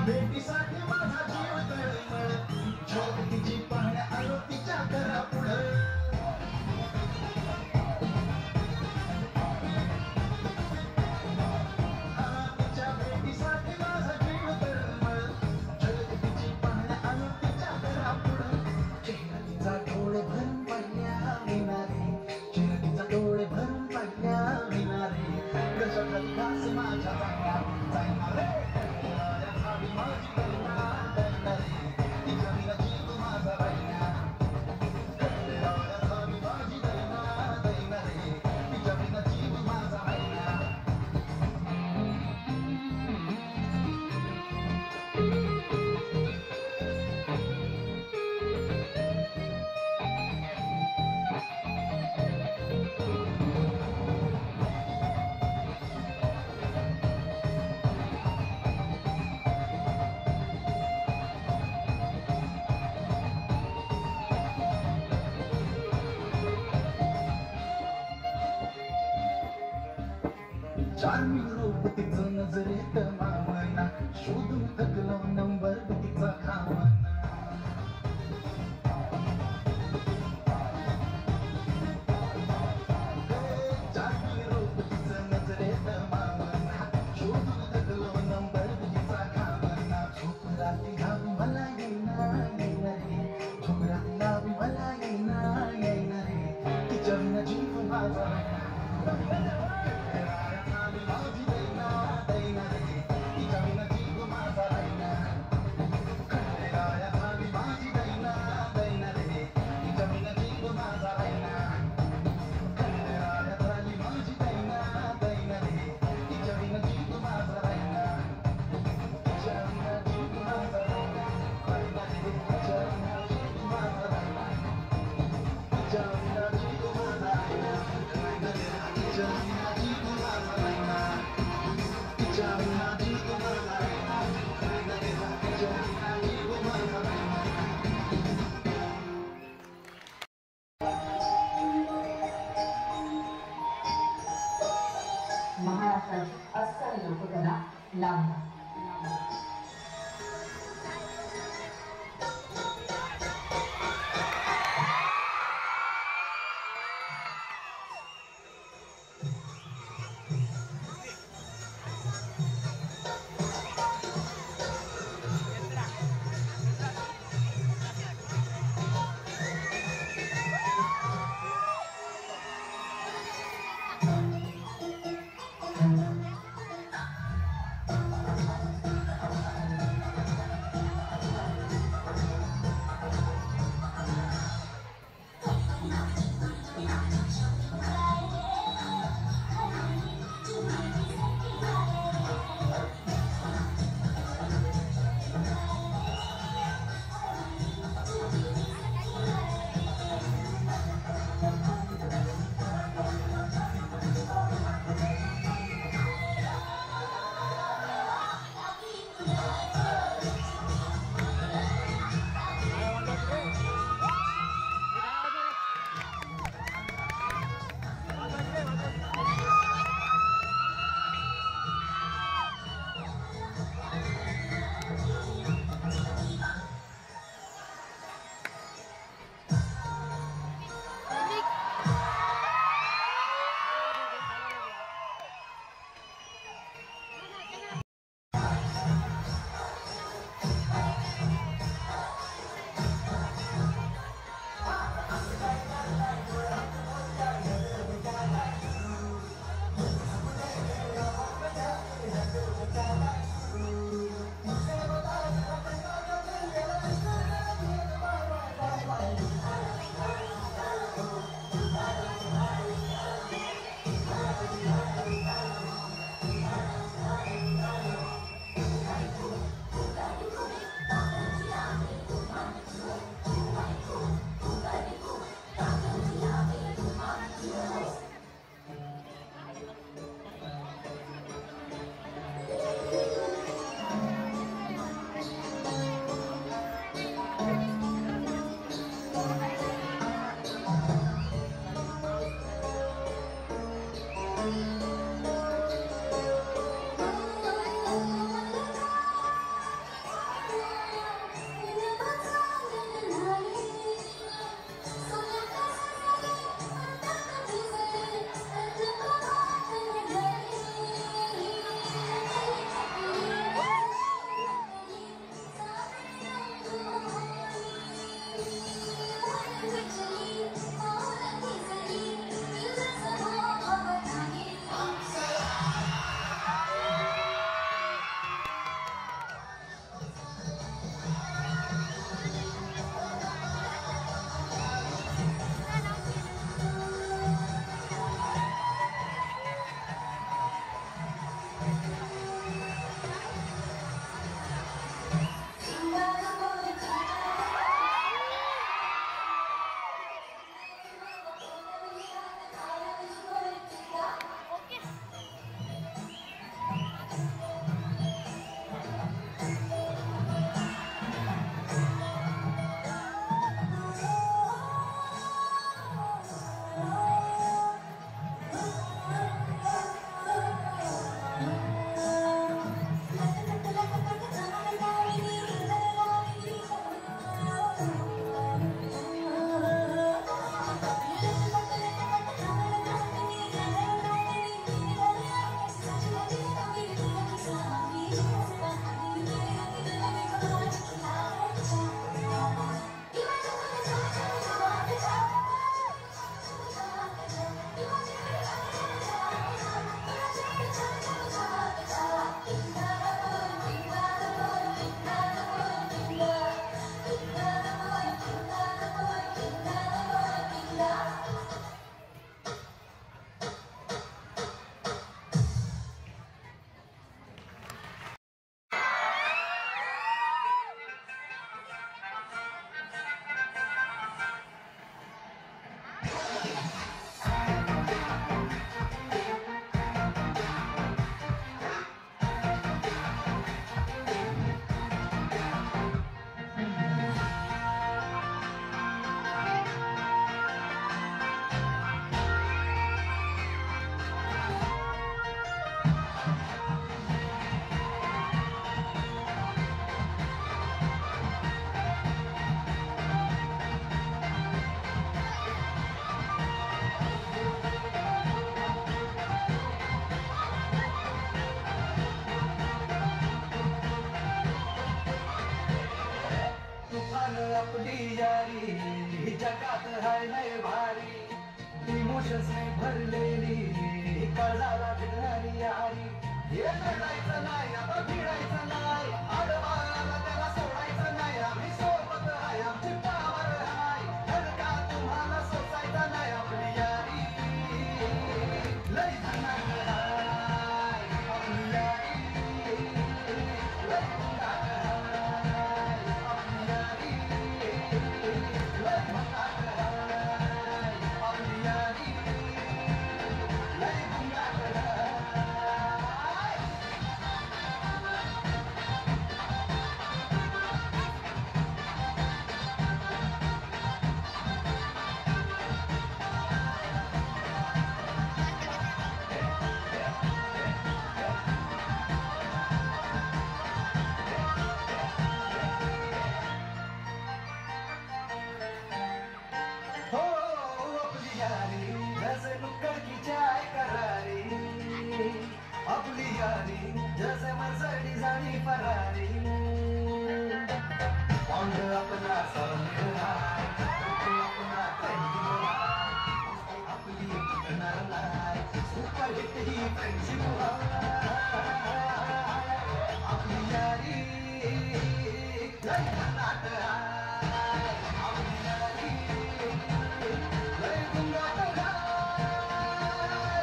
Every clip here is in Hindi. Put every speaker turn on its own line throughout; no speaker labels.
भेटीसाठी माझा जीव तळमळ झोप तिची पाहण्या आलो तिच्या घरापुढं तिच्या भेटीसाठी माझा जीव तळमळ झोप तिची पाहण्या आलो तिच्या घरापुढं चेहरा तिचा डोळे भरून पडल्या विनारे चेहरा तिचा डोळे भरून पडल्या विनारे कशाखाली घास माझ्या जाणार रे माझी करुणा दैना रे तिच्या विना जीव माझा राहिना माझी दैना रे तिच्या विना जीव माझा राहिना चार्मिंग रूप तिचं नजरेत मावना शोधून थकलो नंबर तिचा खावना चार्मिंग रूप तिचं नजरेत मावना शोधून थकलो नंबर तिचा खावना झोप रात्री घावी मला येणार रे झोप रात्री घावी मला येणार रे तिच्या विना जीव माझा माझी दैना रे तिच्या विना जीव माझा राहिना खंडेराया झाली माझी दैना रे तिच्या विना जीव माझा राहिना खंडेराया झाली माझी दैना रे तिच्या विना जीव माझा राहिना तिच्या विना जीव माझा राहिना रे तिच्या विना जीव माझा राहिना तिच्या विना जीव माझा राहिना तिच्या विना जीव माझा राहिना
महाराष्ट्राची अस्सल लोककला लावणी
भरलेली काळजाला भिडणारी यारी हे लढायचं नाही आता भिडायचं नाही आडवाला त्याला सोडायचं नाही आम्ही सोबत आहे आमची पावर हाय धडका तुम्हाला सोसायचा नाही आपली यारी लई धनाक हाय आपली यारी लई धनाक हाय आपली यारी लई धनाक हाय आपली यारी लई धनाक हाय हो आपली यारी जैसे नुक्कड़ की चाय करारी आपली यारी जैसे मर्सिडीज आणि फरारी बॉन्ड अपना सौंदर्य हाय तो अपना ट्रेंडिंग हाय आपली टिकणार नाही सुपर हिट ही फ्रेंडशिप आपली यारी लई धनाक हाय आपली यारी लई धनाक हाय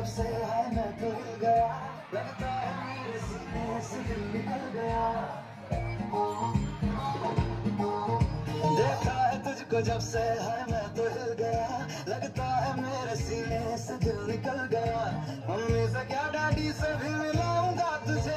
जब से है मैं तो हिल गया, लगता है मेरे सीने से दिल निकल गया। देखा है तुझको जब से है मैं तो हिल गया, लगता है मेरे सीने से दिल निकल गया। मम्मी से क्या डैडी से भी मिलाऊंगा तुझे,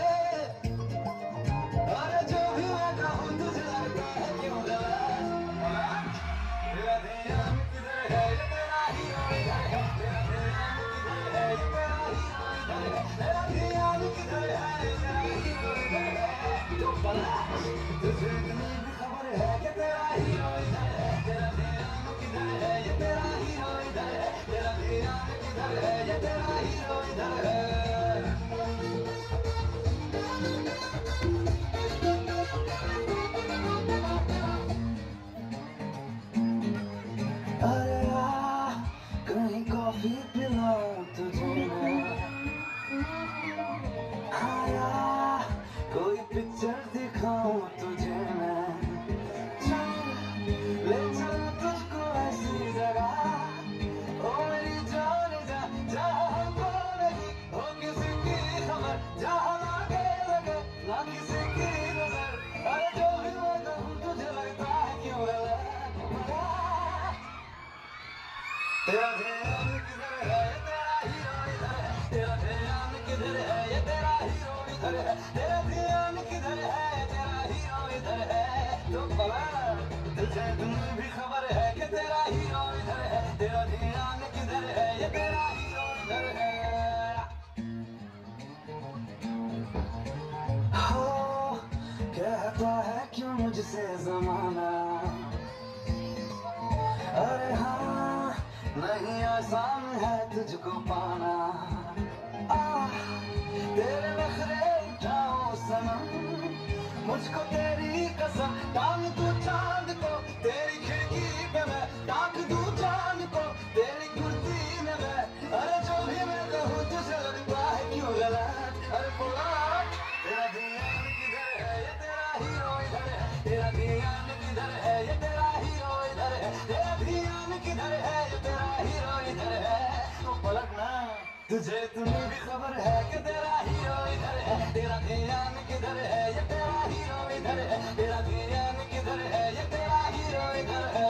अरे जो भी मैं कहूँ तुझे लगता है क्यों गलत। तेरा ध्यान किधर है ये तेरा हीरो इधर है, तेरा ध्यान किधर है ये तेरा हीरो इधर है, तेरा ध्यान किधर है ये तेरा हीरो इधर है। तो पलट तुझे इतनी भी खबर है कि तेरा हीरो इधर है, तेरा ध्यान किधर है ये तेरा हीरो इधर है, तेरा ध्यान किधर है ये तेरा हीरो इधर है। अरे कहीं कॉफी पिलाऊं तुझे मैं, आया कोई पिक्चर दिखाऊं तुझे मैं, चल ले चल तुझको ऐसी जगह, ओ मेरी जान जा जहाँ हमको नहीं हो किसी की खबर, जहाँ लागे लगे ना किसी की नजर। अरे जो भी मैं कहूँ तुझे लगता है क्यों गलत। तेरा ध्यान किधर है ये तेरा हीरो इधर है, तेरा ध्यान किधर है ये तेरा हीरो इधर है, तेरा ध्यान किधर है ये तेरा हीरो इधर है। तो पलट तुझे इतनी भी खबर है कि तेरा हीरो इधर है, तेरा ध्यान किधर है ये तेरा हीरो इधर है। हो कहता है क्यों मुझसे जमाना, अरे हाँ नहीं आसान है तुझको पाना। तेरे नखरे उठाओ सनम, मुझको तेरी कसम, टांग तू चांद को तेरी खिड़की पे मैं, टांग तू चांद को तेरी कुर्सी में मैं। अरे जो भी मैं कहूँ तुझे लगता है क्यों गलत। अरे पलट तेरा ध्यान किधर है ये तेरा हीरो इधर है, तेरा ध्यान किधर है ये तेरा हीरो इधर है, तेरा ध्यान किधर है ये तेरा हीरो इधर है। तो पलटना तुझे इतनी भी खबर है कि तेरा हीरो इधर है, तेरा ध्यान किधर है ये तेरा हीरो इधर है, तेरा ध्यान किधर है ये तेरा हीरो इधर है।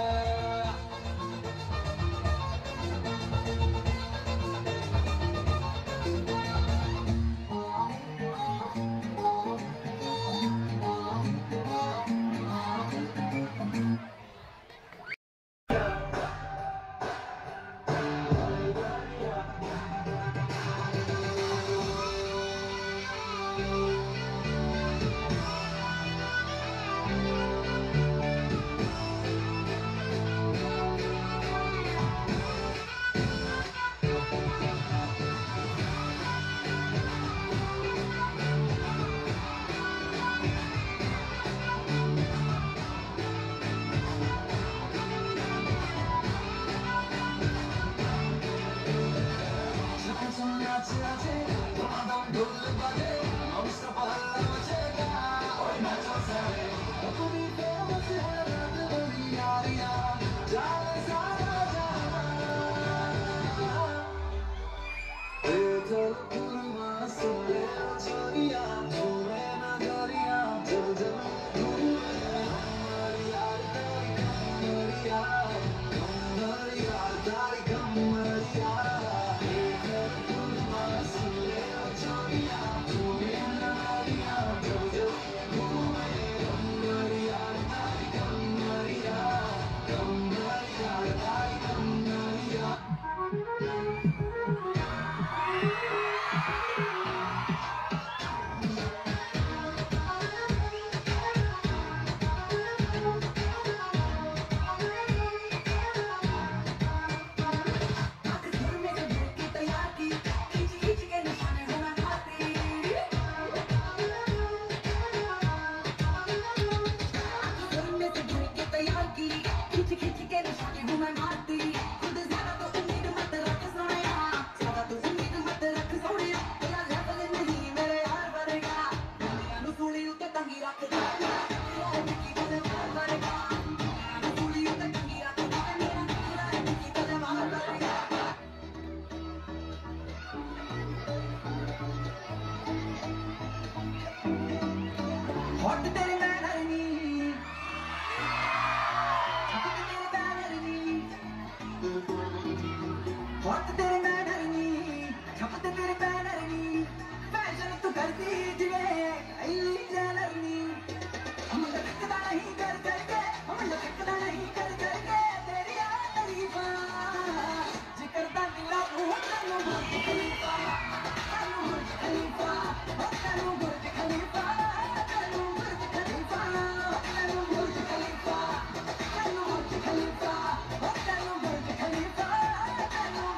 बहुत तेरे मैं डरनी छपते तेरे बैनर नी फैशन तू करती जिवे आईली जैलरनी हम धक्कदा नहीं कर करके हम धक्कदा नहीं कर करके तेरी तारीफा जिक्र दा दिला बहुत तनु बुर्ज खलीफा तनु बुर्ज खलीफा तनु बुर्ज खलीफा तनु बुर्ज खलीफा तनु बुर्ज खलीफा तनु बुर्ज खलीफा तनु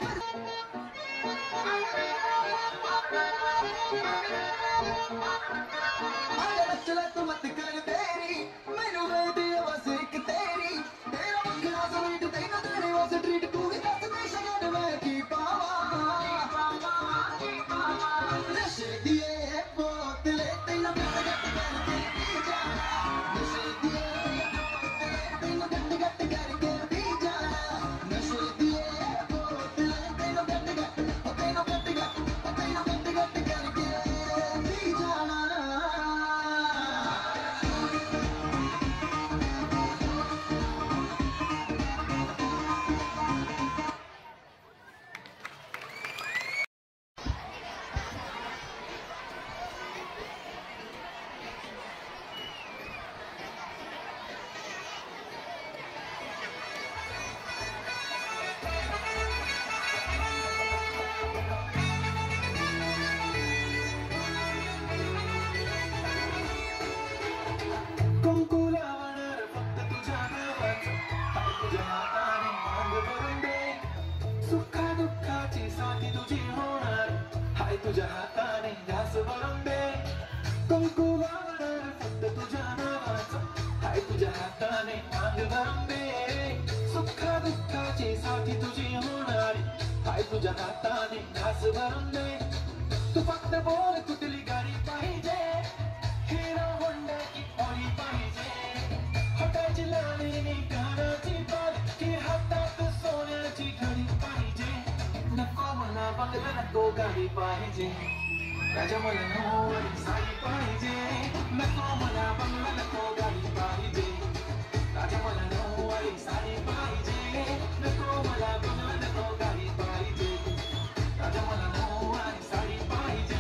बुर्ज चला तू मत कर तेरी मैनू वेदी बस एक तेरी तेरा मुखड़ा स्वीट तेरा तेरे वास ट्रीट तू ही दस दे शगन मैं की पावा नशे दिए बोतले तेरा गट गट करके पी जा नशे दिए बोतले तेरा गट गट करके पी जा नशे दिए बोतले तेरा गट गट करके पी जाना कुंकुलावर फक्त तुझ्या नावाचं हाय तुझ्या हाताने मांग भरून दे सुखा दुःखाची साथी तुझी होणार हाय तुझ्या हाताने घास भरून दे कुंकुलावर फक्त तुझ्या नावाचं हाय तुझ्या हाताने मांग भरून दे सुखा दुःखाची साथी तुझी होणार हाय तुझ्या हाताने घास भरून दे तू फक्त बोल कुठली गाडी पाहिजे हिरो होंडा की ऑडी पाहिजे हटाची लाली कानाची बाल की हातात सोन्याची घडी पाहिजे नको मला बंगला नको गाडी पाहिजे राजा मला नऊवारी साडी पाहिजे नको मला बंगला नको गाडी पाहिजे राजा मला नऊवारी साडी पाहिजे नको मला बंगला नको गाडी पाहिजे राजा मला नऊवारी साडी पाहिजे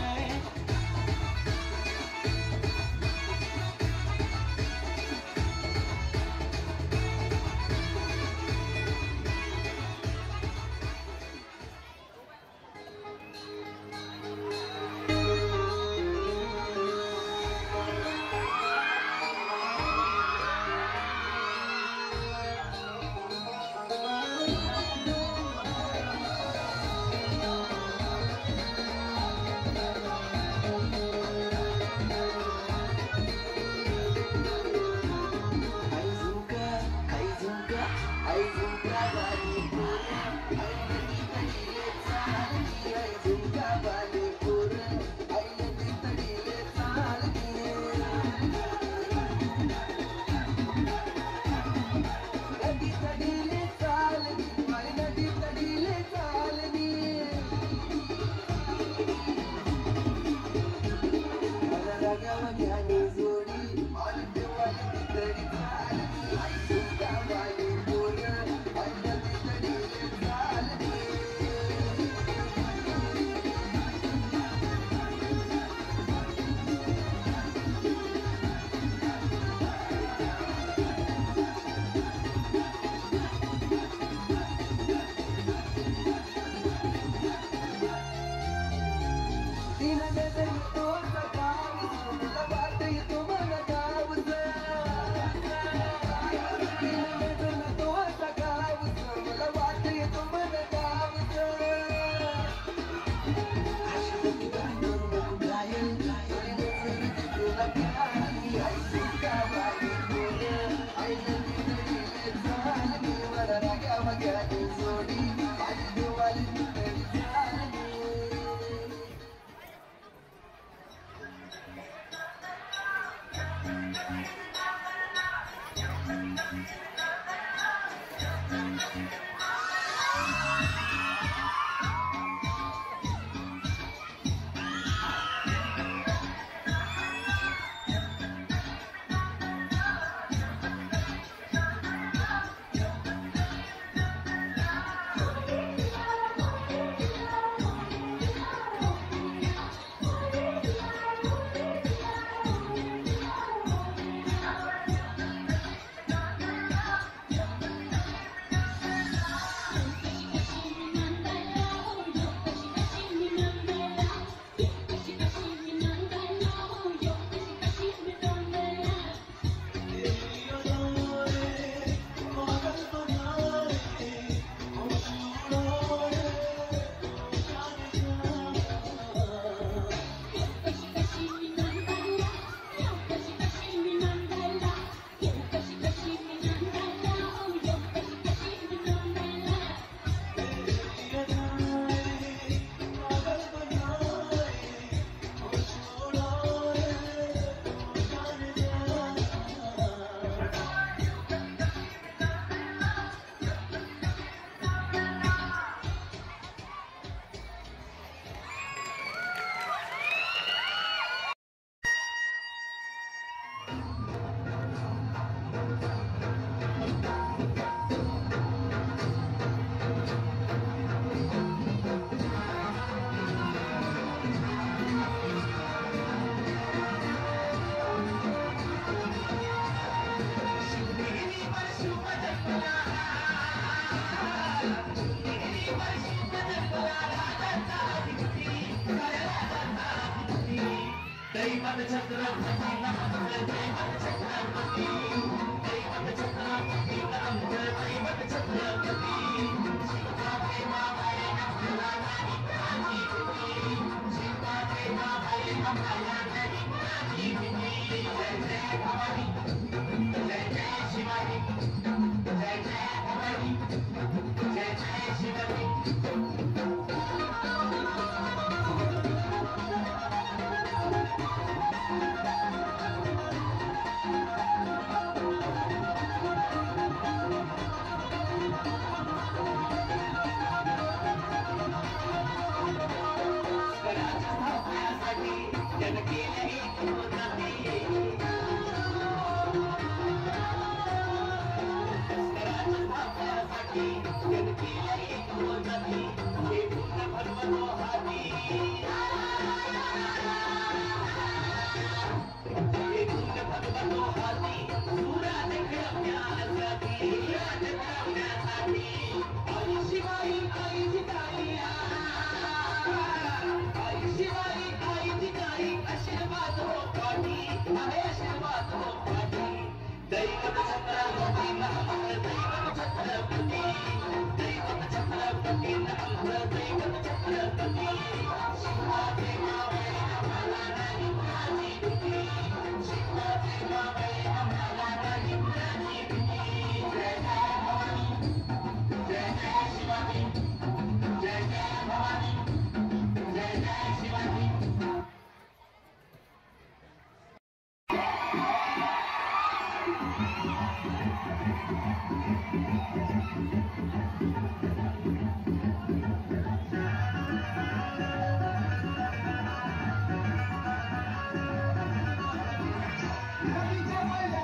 Thank you.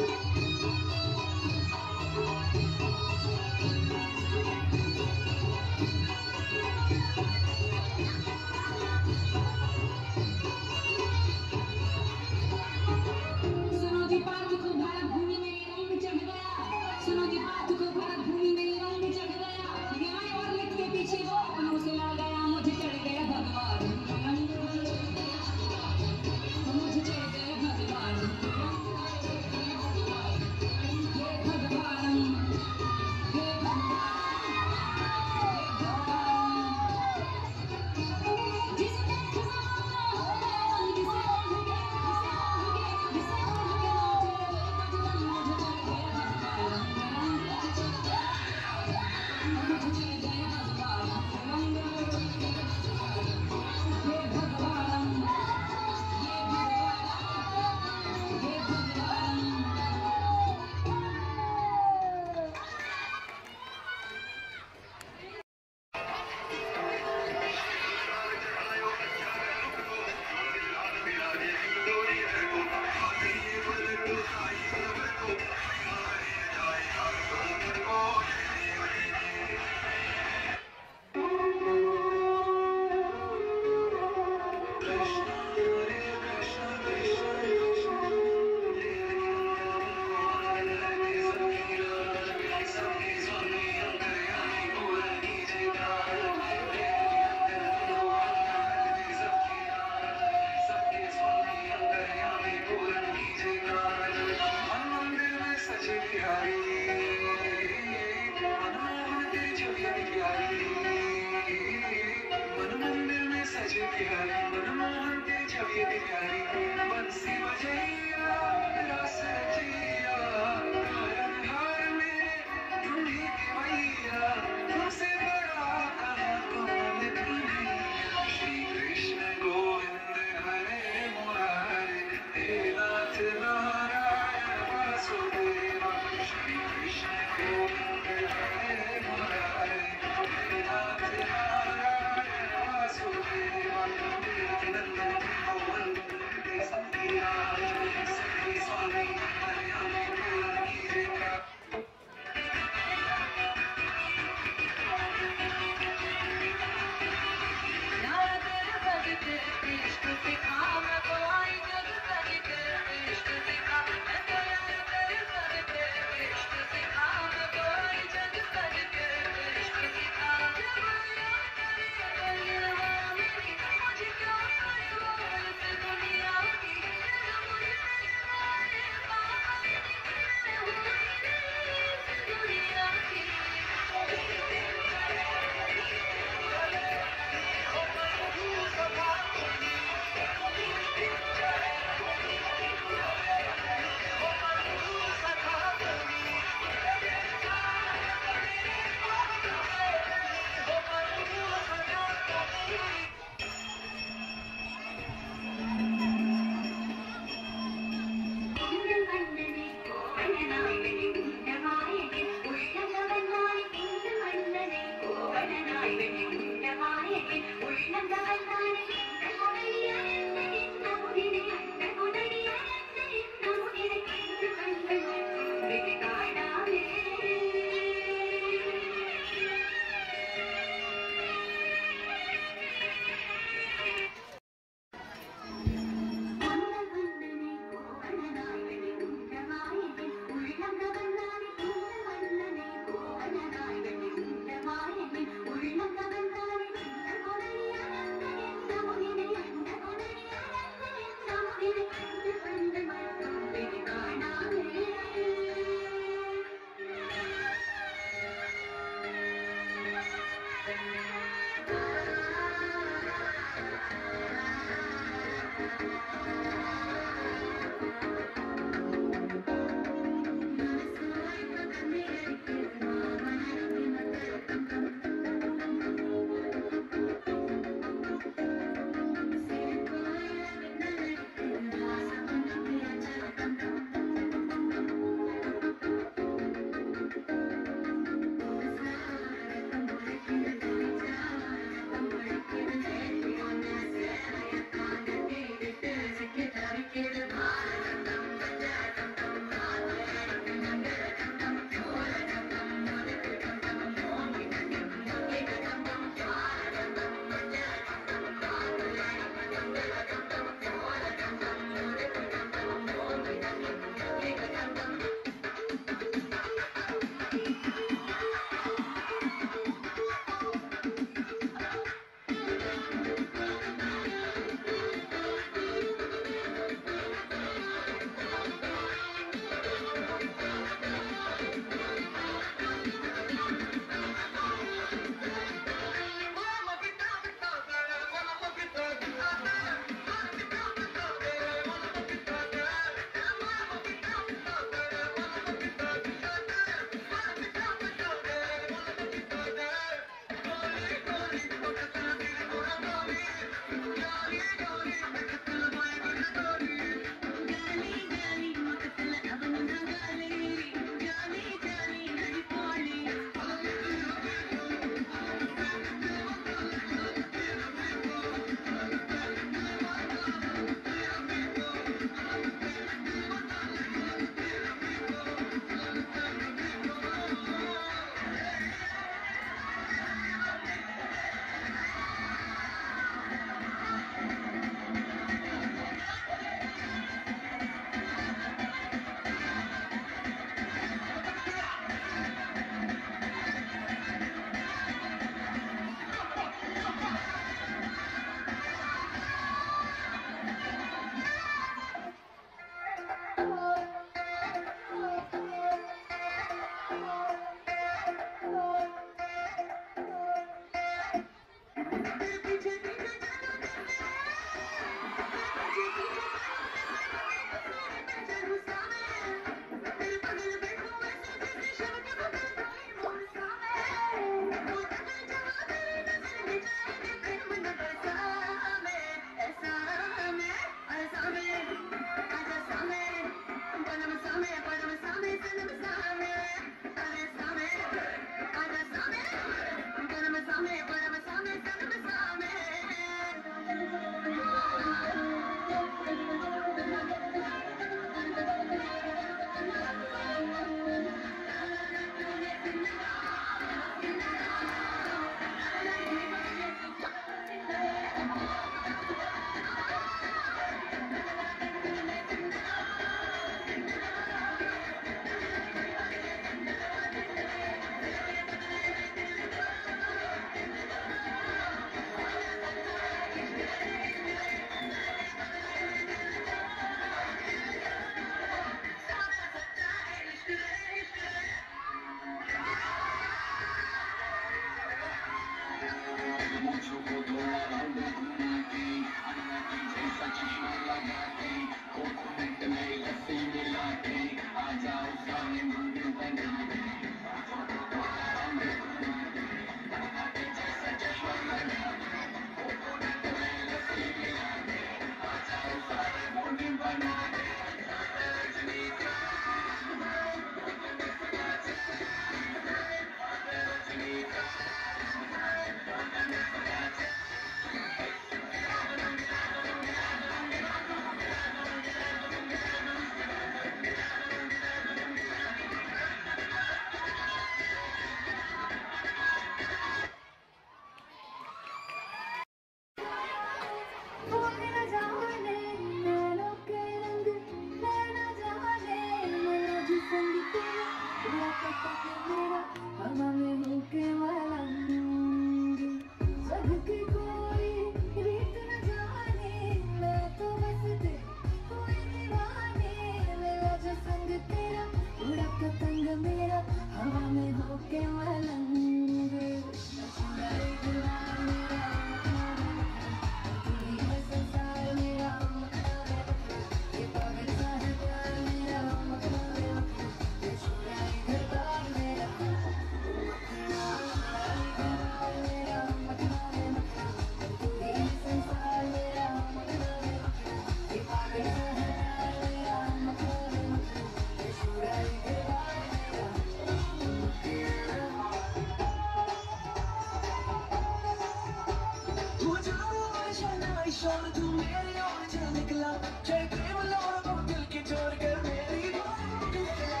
शोर तू मेरी ओर चल निकला चाहे प्रेम लोड़ को दिल के छोड़ कर मेरी बात निकला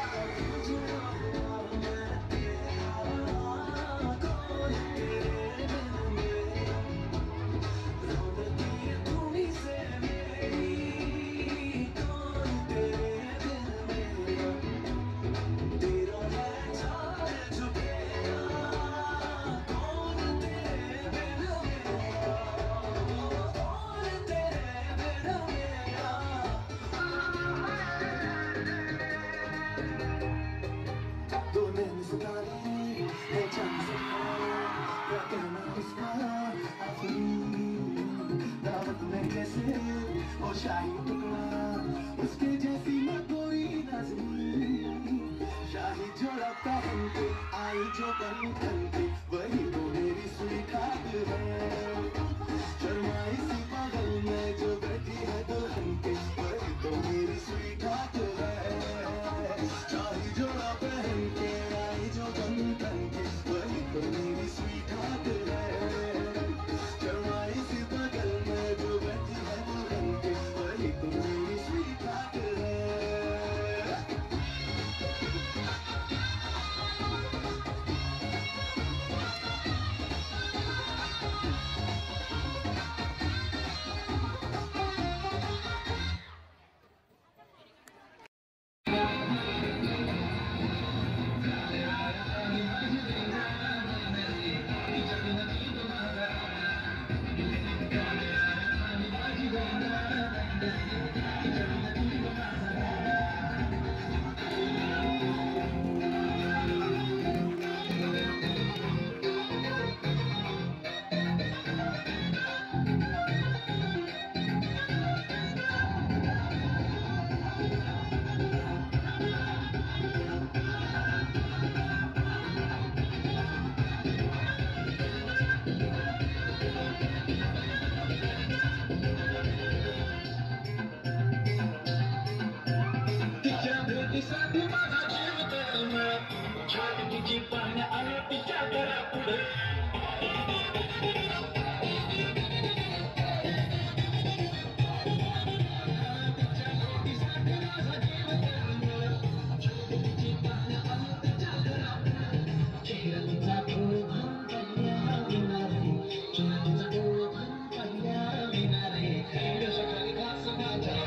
मैं तेरा कौन तेरे बिन मेरा रौनकी है तुम्हीं से मेरी कौन तेरे बिन मेरा तेरा है चार झुकेगा कौन तेरे बिन मेरा कौन तेरे बिन मेरा तो मैंने सितारे है चांद सितारा क्या कहना उसका आखिरी दावत में कैसे वो शाही टुकड़ा उसके जैसी न कोई नजरी शाही जोड़ा पहन के आई जो बन के वही तो मेरी स्वीट है शर्माई सी पागल में जो बैठी है दुल्हन के वही तो मेरी स्वीट है शाही जोड़ा पहन के आई जो बन के वही तो मेरी स्वीट है शर्माई सी पागल में जो बैठी है दुल्हन के वही तो मेरी स्वीट है तिच्या भेटीसाठी माझा जीव तळमळ छान तिची पाहण्या आल्या तिच्या घरापुढे तिच्या भेटीसाठी माझा जीव तळमळ छान तिची पाहण्या आल्या तिच्या घरापुढे चेहऱ्याचा ओघ पहिल्या विनारे चेहऱ्याचा ओघ पहिल्या विनारे सकाळी घास माझ्या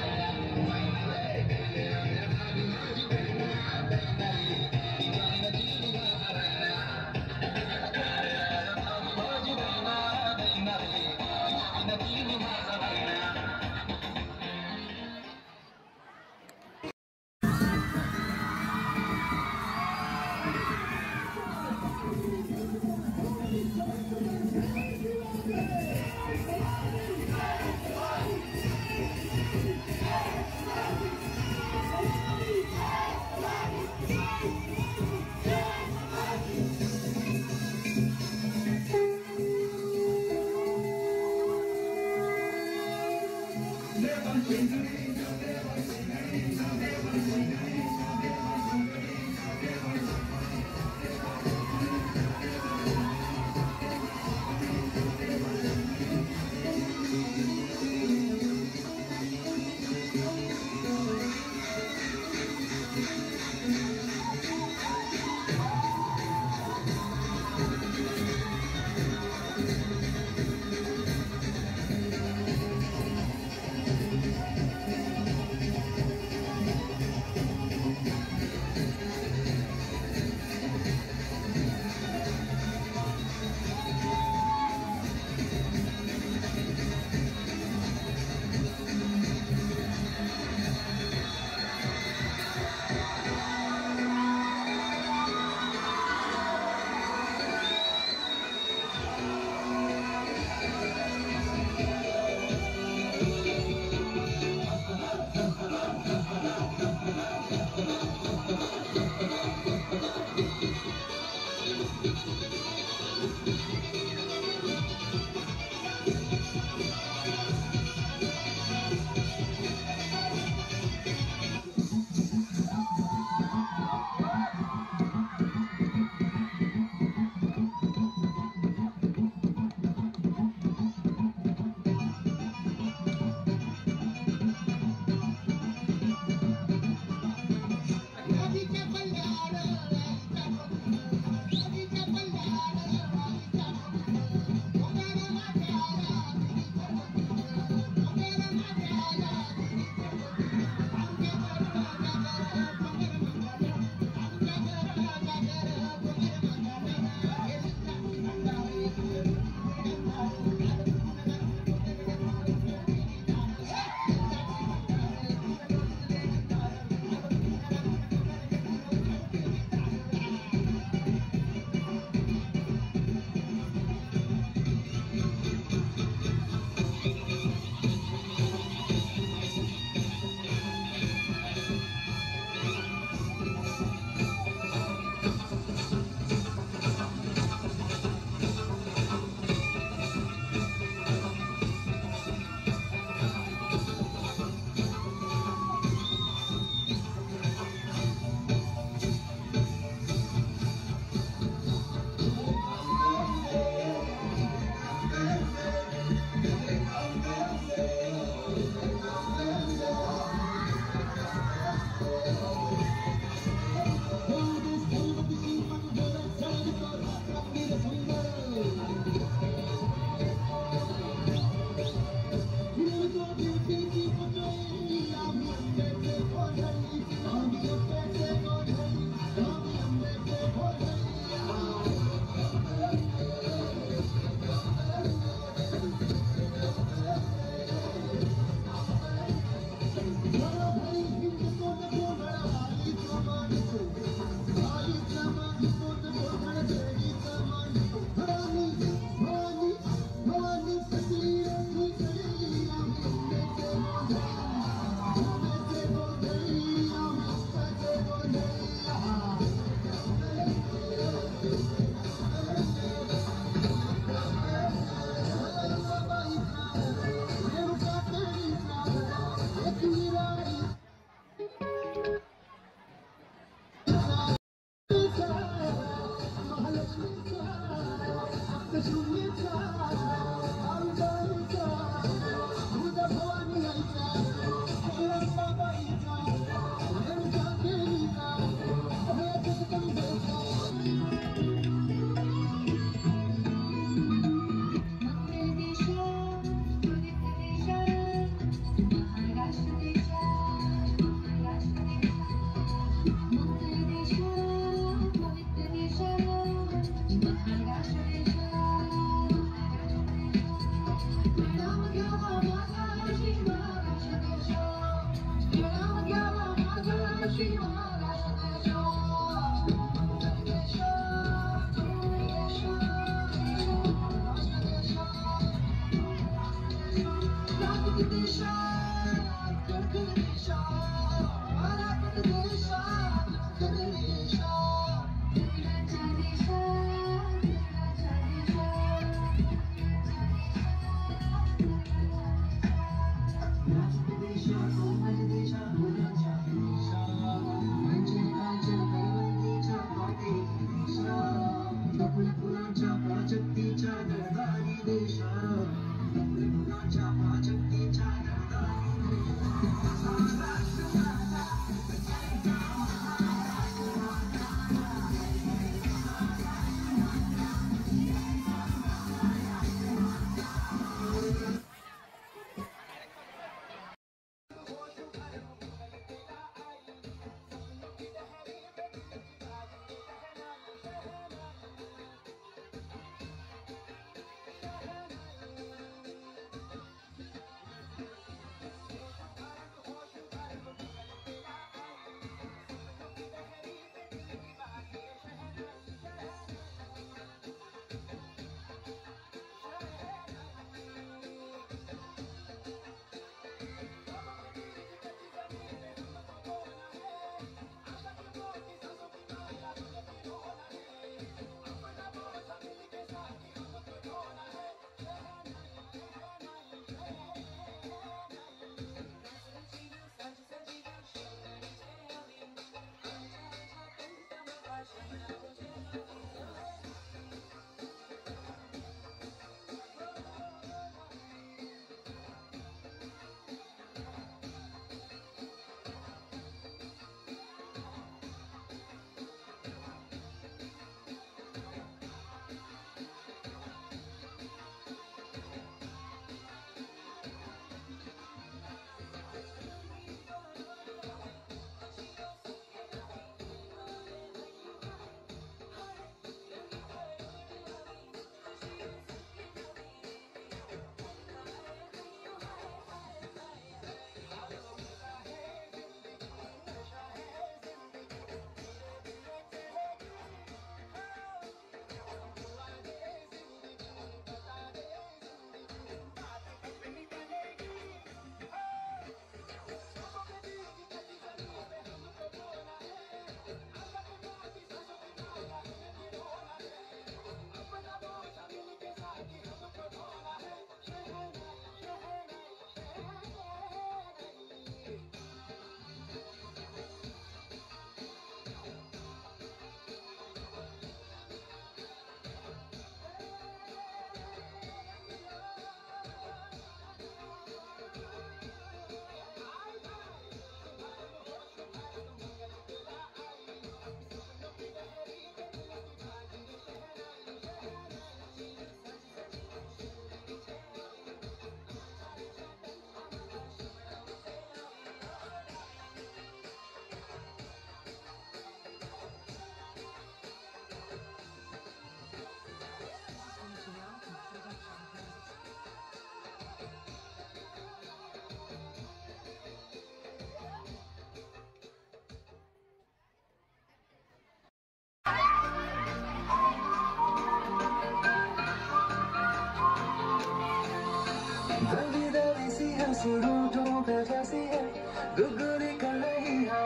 सुरूठों पे जैसी है गुगली कर रही है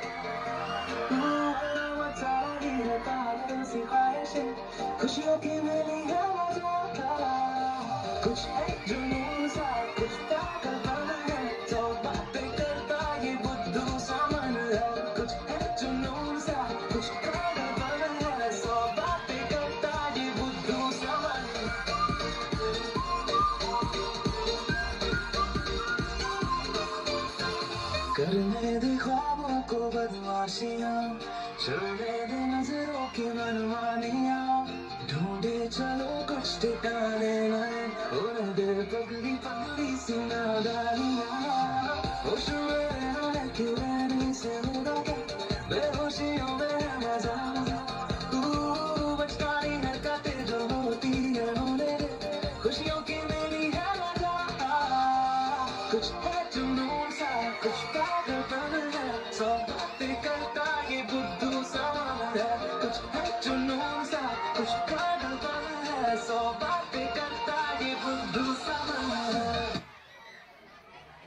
मचा रही है पागल सी ख्वाहिशें खुशियों की मिली है मजा कुछ है जुनून सा कुछ पागलपन है तो बातें करता ये बुद्धू सामन है कुछ है जुनून सा कुछ पागलपन है सो बातें करता ये बुद्धू सामन करने दे ख्वाबों को बदमाशियां चलने दे नजरों की मनमानियां ढूंढे चलो कुछ ठिकाने नए उन्हें दे पगली पगली सी नादानियां होश में रहना है कि रहने से होगा क्या बेहोशियों में है मजा बचकानी हरकतें जो होती है होने दे खुशियों की मिली है मजा कुछ है जुनून सा कुछ पागलपन है सो बातें करता ये बुद्धू सामान है कुछ है जुनून सा कुछ पागलपन है सो बातें करता ये बुद्धू सामान है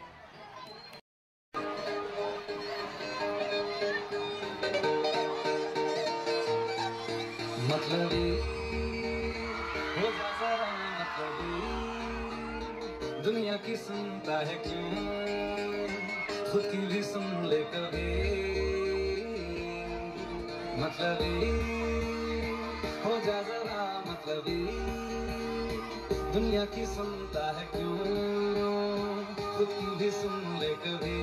दुनिया की सुनता है क्यों, खुद की भी सुन ले कभी। मतलबी हो जा जरा मतलबी, दुनिया की सुनता है क्यों, खुद की भी सुन ले कभी।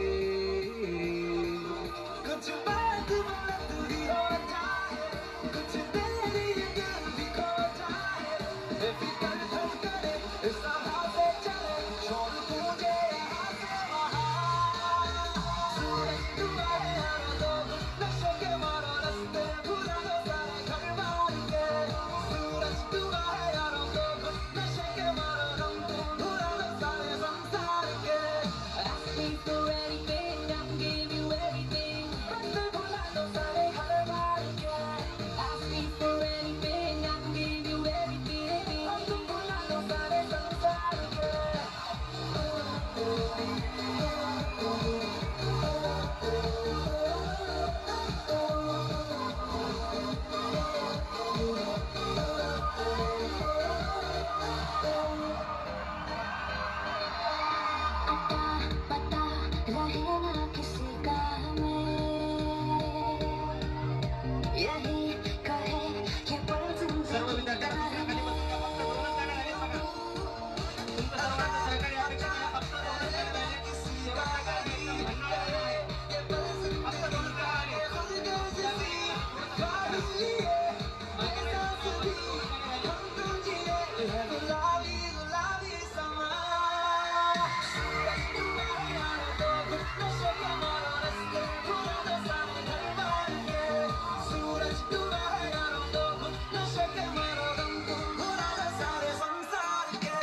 कुछ बात अधूरी हो जाए, कुछ तेरी दिल भी खो जाए, बेफिक्र करे इस राह पे चले, छोड़ तुझे यहाँ से वहाँ। सूरज डूबा है यारो लोग नशे के मारो रास्ते भुला दो सारे घर मार के। सूरज डूबा है यारो लोग नशे के मारो गम भुला दो सारे संसार के।
Ask me for anything, I can give you everything. रास्ते भुला दो सारे घर मार के। Ask me for anything, I can give you everything. रास्ते भुला दो सारे संसार के।
अता पता रहे ना किसी का हमें, यही कहे ये पल जिंदगी का है।
गुलाबी गुलाबी समा, सूरज डूबा है यारो लोग नशे के मारो रास्ते भुला दो सारे घर मार के। सूरज डूबा है यारो लोग नशे के मारो गम भुला दो सारे संसार के।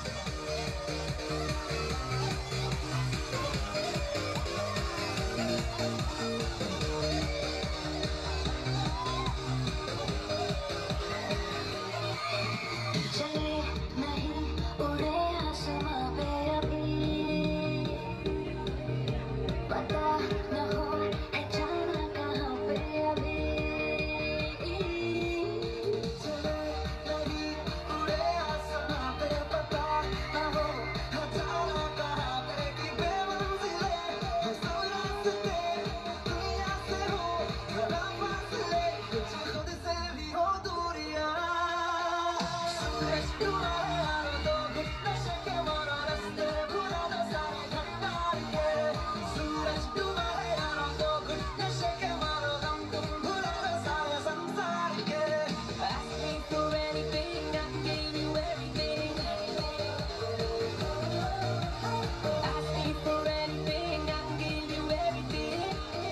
चले नहीं उड़े आसमां पे अभी, पता न हो है जाना कहाँ पे अभी।
चले नहीं उड़े आसमां पे, पता न हो है जाना कहाँ पे कि बेमंजिले है सब रास्ते, दुनिया से हो जरा फासले, कुछ खुद से भी हो दूरियां। सूरज डूबा है यारो लोग नशे के मारो रास्ते भुला दो सारे घर मार के। सूरज डूबा है यारो लोग नशे के मारो गम भुला दो सारे संसार के।
Ask me for anything, I can give you everything. Ask me for anything, I can give you everything.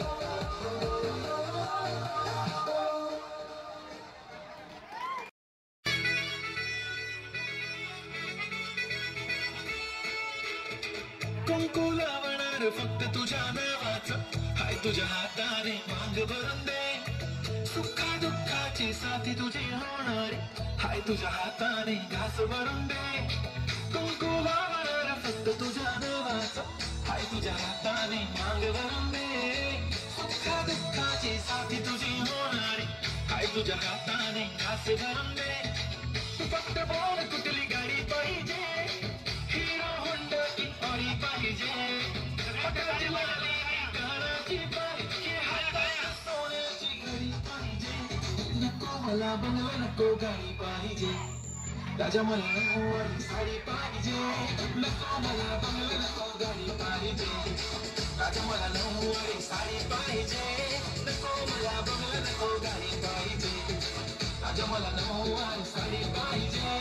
कुंकू लावणार फक्त तुझ्या नावाचं, हाय तुझ्या हाताने मांग भरून दे। सुखा दुःखाची साथी तुझी होणारी, हाय तुझ्या हाताने घास भरून दे। कुंकू लावणार फक्त तुझ्या नावाचं, हाय तुझ्या हाताने मांग भरून दे। सुखा दुःखाची साथी तुझी होणारी, हाय तुझ्या हाताने घास भरून दे। फक्त बोल कुठली गाडी पाहिजे, हिरो होंडा की ऑडी पाहिजे, हॉटेलची वाली घराची पाहिजे, हाताला सोन्याची घडी पाहिजे। नको मला बंगला नको गाडी पाहिजे, राजा मला नऊवारी साडी पाहिजे। नको मला बंगला नको गाडी पाहिजे, राजा मला नऊवारी साडी पाहिजे। नको मला बंगला नको गाडी पाहिजे, राजा मला नऊवारी साडी पाहिजे।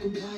Yeah.